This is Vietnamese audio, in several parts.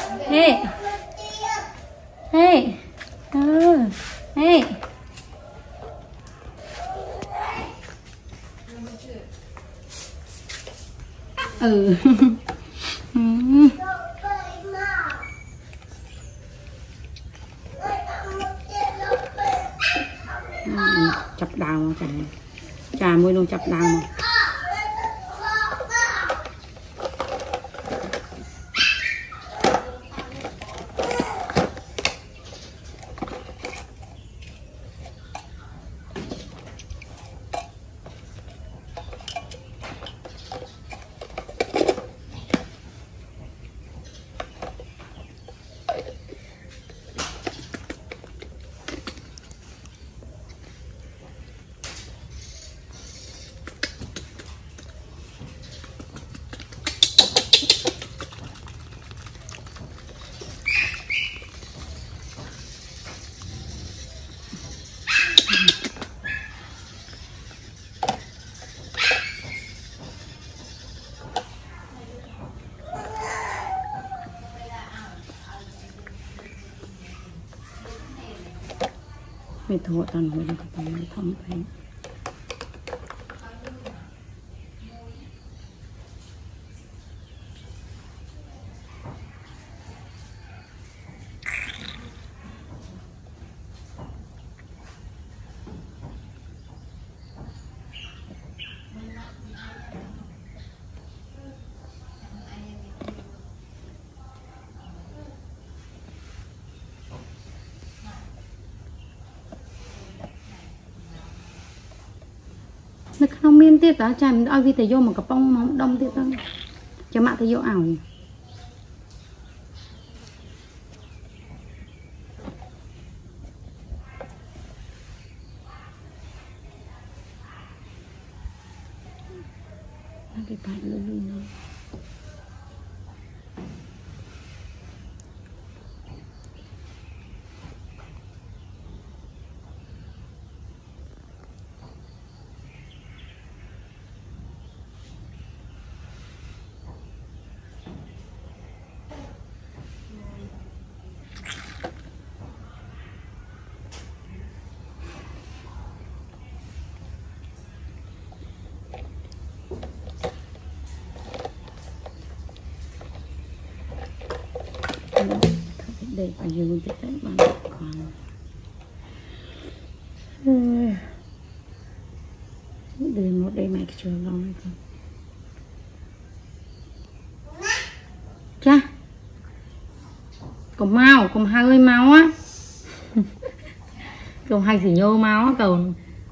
Hey. Hey. Hey. Chập đào mà trà môi luôn chập đào mà. Mày thua toàn hồi là các bạn thông phải. Nó không miên tiếp đó, chả mình ao vi tay vô mà cặp bông móng đông tiếp đó, cho mạ tay vô ảo. Cái bài luôn luôn. Để phải dùng cái tay bằng còn để một đây mày chưa lâu hay không cha còn mau còn hơi máu á còn hai gì nhô máu á còn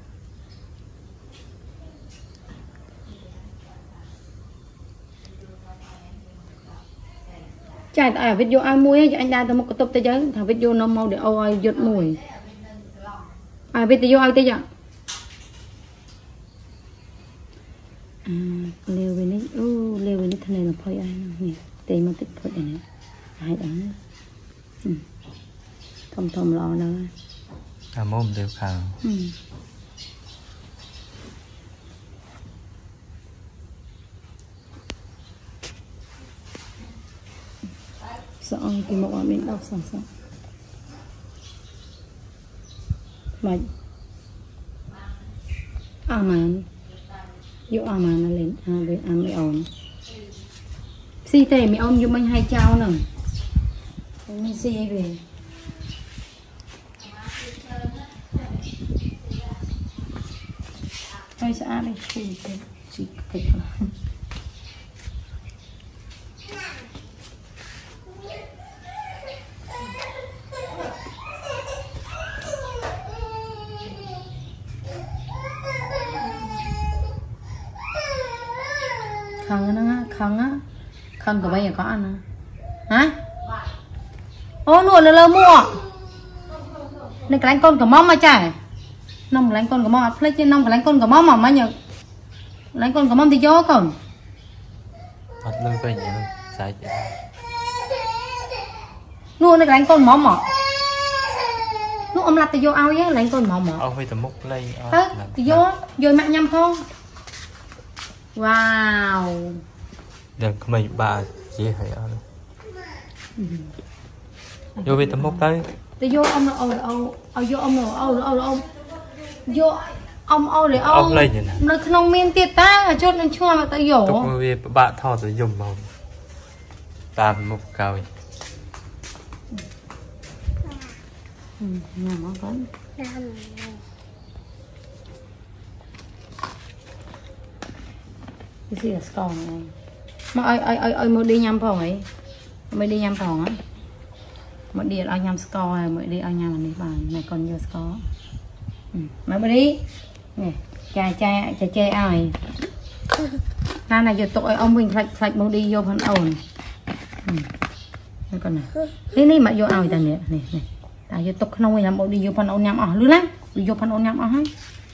chạy tại video ai muối cho anh ra tao một cái tập tới chứ thằng video nó mau để ôi giật mùi video ai tới giờ leo về đấy leo về đấy thằng này là phơi ai nè tê mà tích phơi này ai đó thông thông lo nữa mồm đều khảo sợ cái mộ ở bên đâu sợ mà vô mà nó lên với mày ổn si tề mày ôn vô mình hay trao nè mình si về hay xã đây chỉ kịch khăn của bây giờ có ăn hả ô nuột lơ mua nên cái lánh con của mom mà chả nông lánh con của mom plek trên nông cái lánh con của mom mà nhở lánh con của mom thì cho còn thật lưng coi nhỉ sai chứ nuột cái lánh con mom mà nuột ông lặt thì vô ao với lánh con mom mà ông phải tầm múc lên thì vô rồi mẹ nhâm không wow đừng có mình bà chỉ hay vô về tấm mốc tới để vô ông vô ông để ông lên như này nó không miên tiệt ta chốt lên chua mà ta vô tục về bạn thọ rồi dùng màu tam mốc cao nhà món vẫn cái gì là scone này mà ơi mới đi nhắm phòng ấy mới đi nhắm phòng á mới đi ao nhắm score này mới đi ao nhắm này bàn này còn nhiều score mà mới đi nè chai ai ra này giờ tội ông mình sạch mau đi vô phần ổn còn này đi mà vô ao ta nè nè ta vô tục không làm mau đi vô phần ổn nhắm ở luôn á vô phần ổn nhắm ở hay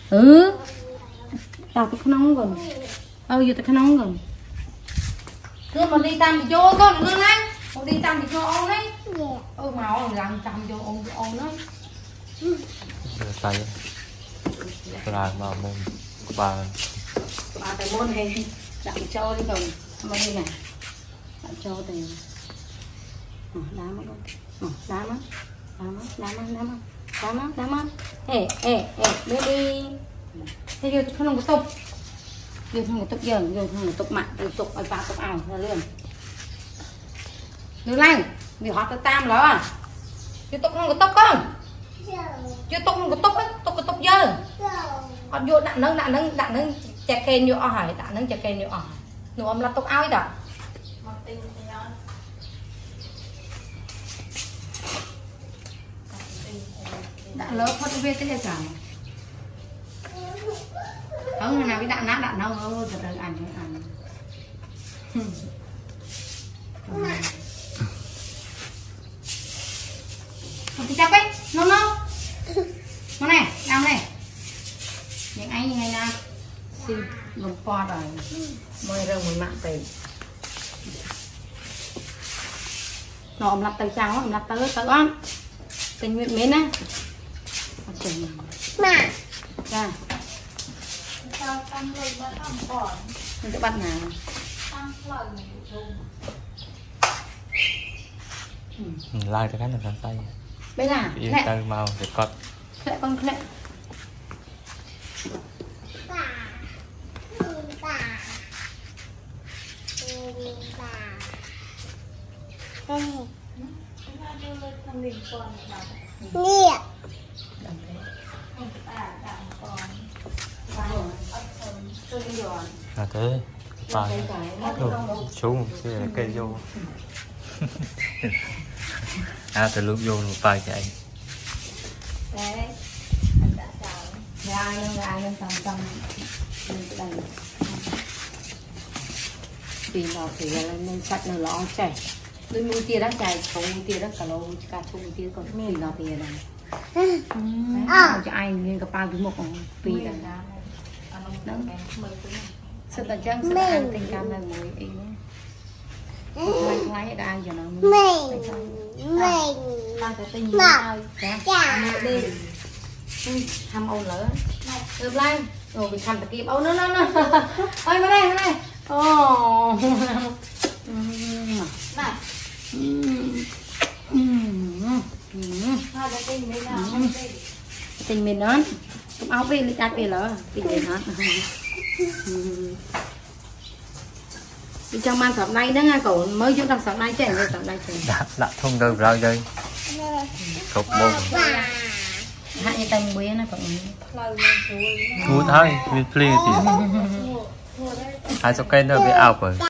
tao tục không còn vô tục không còn cứ mà đi tam thì vô con luôn á mau đi tam thì vô ông đấy máu làm tam vô ông đấy tay là mà môn bà tại môn hay đặng cho đi còn mà đi này đặng cho thì đá mất baby thế giờ không có tục giờ không có tục giờ giờ không có tục mặn tục ai ba tục ảo ra liền được này vì họ ta tam rồi à chứ tục không có tục không chứ tục không có tục ấy tục có tục giờ họ vô đạn nâng chặt kèn vô hỏi đạn nâng chặt kèn vô hỏi nụ âm là tục ao ấy đó đã lớn phát về cái gì không nào cái đạn đâu từ từ ăn không thì chắc ấy nó này làm này những anh như ngày nào xin lồng qua rồi mời rừng mười mạng tỷ nó ông lặt tay cháo ông lặt tới ăn tình nguyện mến á mà ra tăng lên bắt ăn còn mình sẽ bắt nào tăng like cho cái này làm tay bây giờ yên tay màu để cọt lẹ con lẹ nè là thế bà xuống cái cây vô từ lúc vô một bài chạy đấy ra lên tầm đây vì nó thì lên sạch nó ló chảy đôi mũi tia đã chảy số mũi tia đã cả lô cả số mũi tia còn vì nó thì này cho ai nên gặp bao cái một vì là đó sự thật chân sẽ ăn tình cảm là mũi ý lấy ai giờ nó mình ta phải tình nhau đi thăm ôn lỡ được lên rồi bị thăm kịp ôn nó ơi vào đây ồ này tình mình đó cũng áo về lấy chặt về lỡ tình mình đó đi trong mang sọt này đó nghe cậu mới chúng ta sọt này chạy rồi sọt này chạy đã thông đâu rồi đây cục bông hạ như tay bế nó cậu cút thôi mình play thì hai số cây nữa bị ảo rồi